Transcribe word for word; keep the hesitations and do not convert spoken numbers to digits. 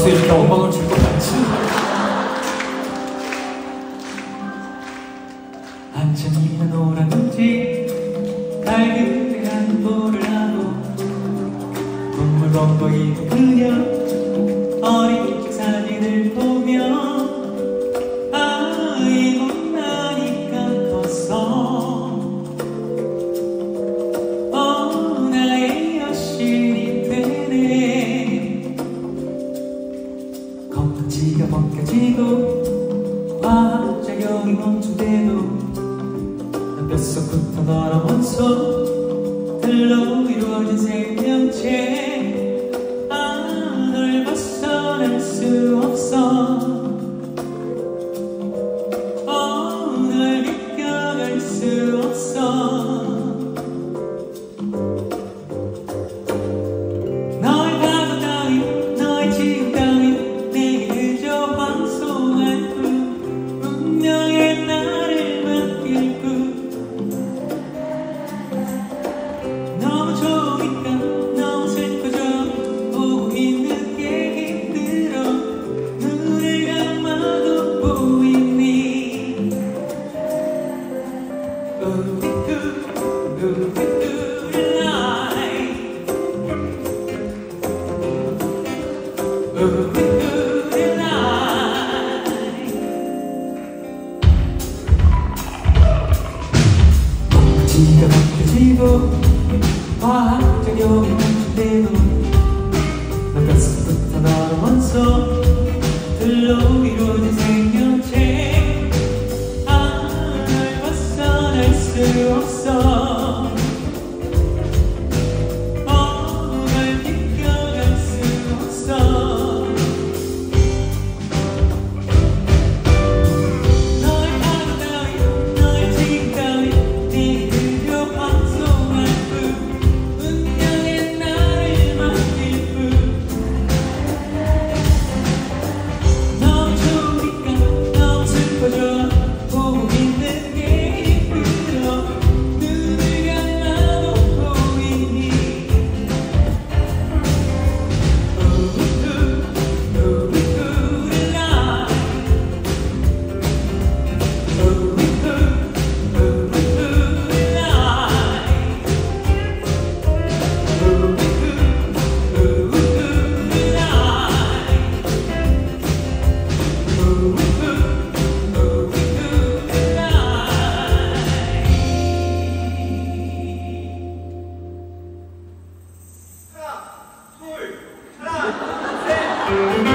박수에 이렇게 엉망을 줄 것 같지? 한참이나 놀았는지 달그대 안보를 하고 눈물 벙벙이 그녀 어린 적 사진을 보며 아이고 나니까 컸어 어 나의 여신이 되네 겉지가 벗겨지고 화학작용이 멈춘대도 뼛속부터 더러운 손들로 이루어진 생명체 아 널 벗어날 수 없어 어 널 비껴갈 수 없어 너의 가서 따윈 너의 지금 따윈 내게 그저 방송할 뿐 운명의 나를 맡길 뿐 너무 좋으니까 너무 슬퍼져 보고 있는 게 힘들어 눈을 감아도 보이니 지가 바뀌어지고 화학작용이 멈춘대도 너 뼛속부터 더러운 손들로 이루어진 생명체 아 널 벗어날 수 없어 어 널 비껴갈 수 없어 너의 하루 따윈 너의 지금 따윈 내게 그저 방송할 뿐 운명의 나를 맡길 뿐 너무 좋으니까 너무 슬퍼져 보고 있는 게 힘들어 눈을 감아도 보이니 하나, 둘, 하나, 셋.